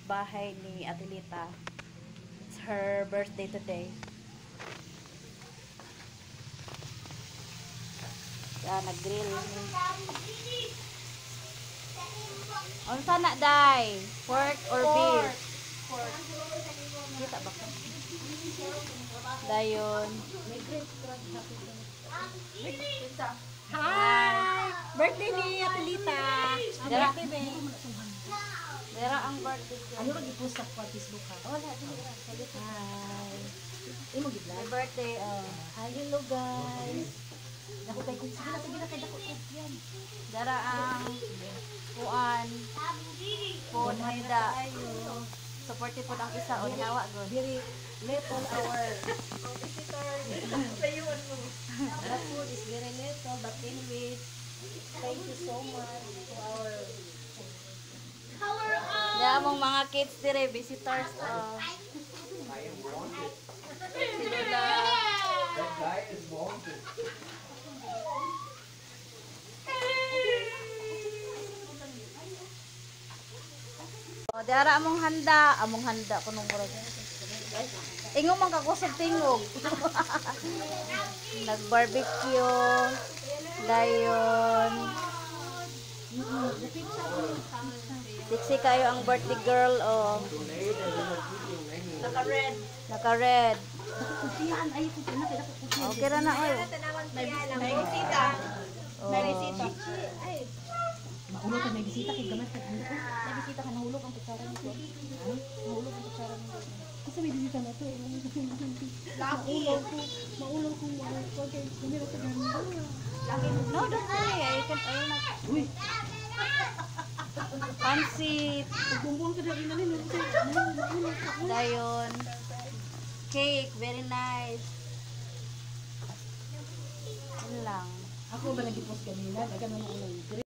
bahay ni Atelita. It's her birthday today. Kaya nag-grill. Ano sana, Day? Pork or beef? Pork. Kita ba ko? Dayon. Hi! Birthday ni Atelita. Dara. Birthday, babe. Dara ang birthday ko. Ano lagi post sa Facebook ha? Wala, dira. Hi. Imo gid Happy birthday. Hi, hello guys. Dako kay ko sige na kay dako yan. Dara ang kuan. Phone handa. Supportive po ang isa o hinawa ko. Very little our visitors. Sayuan mo. The food is very little but anyway, thank you so much to our Dara mong mga kids dire visitors. Sila. That guy is wanted. Dara among handa kunong murag. Ingong man kakusog tingog. Nag-barbecue. Dayon. Sexy kayo ang birthday girl naka-red. Naka-red. Kupian ay kupian na kay dako kupian. Okay ra na oy. May bisita. May bisita. Ay. Maulo ka may bisita kay gamay ka. May bisita ka nahulog ang kutsara nito. Nahulog ang kutsara nito. Kasi may bisita na to. Lucky. Maulaw ko kay kumira sa ganda. No, don't worry. I can earn it. Uy, Pansit. bumbong ka dali na nila. Dayon. Cake. Very nice. Yun lang. Ako ba nag-post kanina? Dagan na ulo.